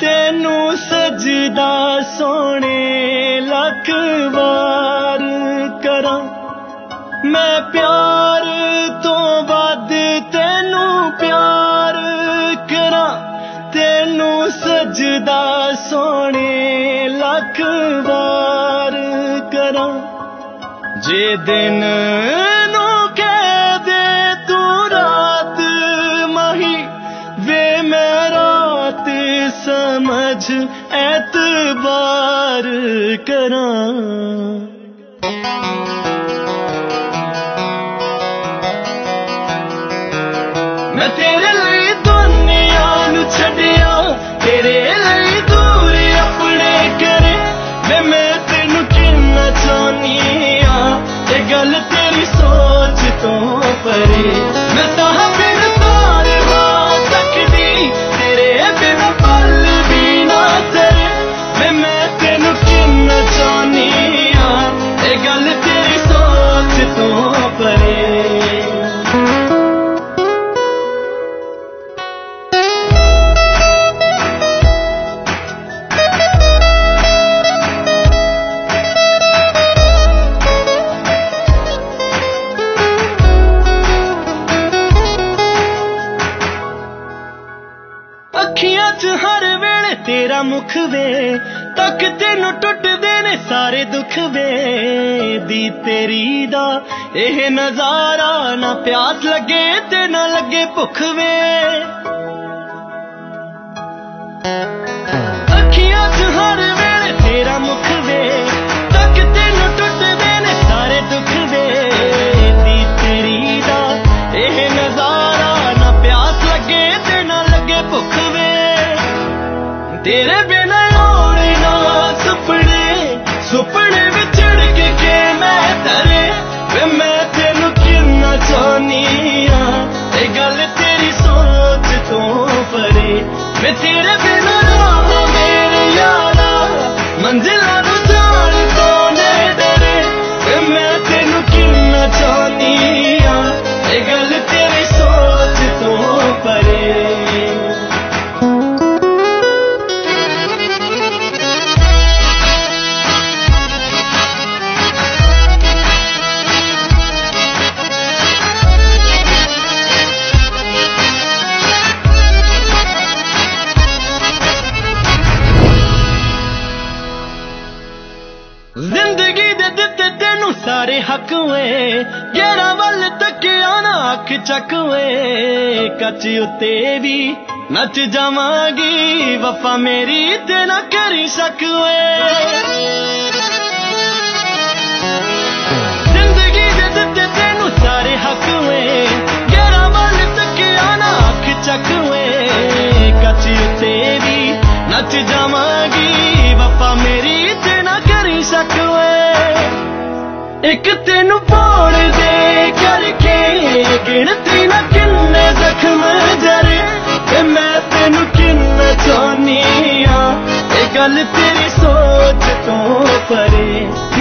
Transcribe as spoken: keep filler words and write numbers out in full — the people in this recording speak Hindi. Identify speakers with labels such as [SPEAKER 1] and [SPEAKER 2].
[SPEAKER 1] तेनू सजदा सोने लख बार करा। मैं प्यार तो वध तेनू प्यार करा। तेनू सजदा सोने लख बार करा। जे दिन नू कह दे तू रात माही वे मैं रात समझ एतबार करा। मैं तेरे लिए दुनिया नू छड्डिया तेरे लिए दूर अपने करे। वे मैं तेनू किन्ना चाहनी आ ये गल तेरी सोच तो परे। मैं साह बिन तार ना सकदी तेरे बिन पल भी ना तेरे। वे मैं तेनू किन्ना चाहनी आ ये गल तेरी सोच तो परे। अखियां च हर वेले तेरा मुख वे तक तेनू टुटदे ने सारे दुख वे। दी तेरी दा एह नजारा ना प्यास लगे ते ना लगे भुख वे। अखियां च हर वेले तेरा मुख वे तक तेनू टुटदे ने सारे दुख वे। दी तेरी दा एह नजारा ना प्यास लगे ते ना लगे भुख वे। तेरे बिना होने ना सुपने सुपने विचड़ के, के मैं तरे। वे मैं तेनू किन्ना चाहनी आ ये गल तेरी सोच तो परे। वे तेरे बिना राह मेरे यारा मंजिला नू जान तो ने डरे। वे मैं तेनू किन्ना चाहनी आ ये गल तेरी सोच तो परे। जिंदगी दे दिते तेनू सारे हक वे गेरा वल तकिया ना अख चक वे। कच उत्ते भी नच जावांगी वफा मेरी ते ना करी शक वे। जिंदगी दे दिते तेनू सारे हक वे गेरा वल तकिया ना अख चक वे। कच उत्ते भी नच जावांगी वफा मेरी ते ना करी शक वे। एक तेनू पाउण दे करके गिनती ना किन्ने जख्म जरे। ते मैं तेनू किन्ना चाहनी आ ये गल तेरी सोच तो परे।